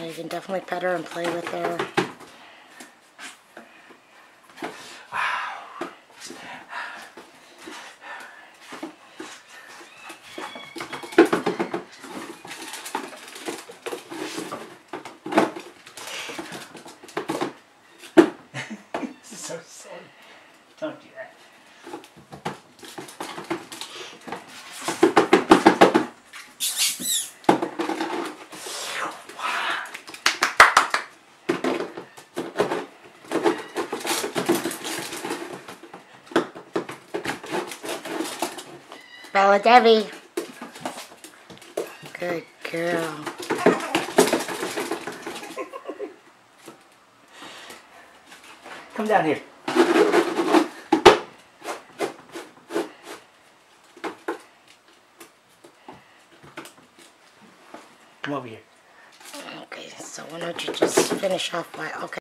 So you can definitely pet her and play with her. This is so silly. Don't do that. Bella Devi. Good girl. Come down here. Come over here. Okay, so why don't you just finish off my... Okay.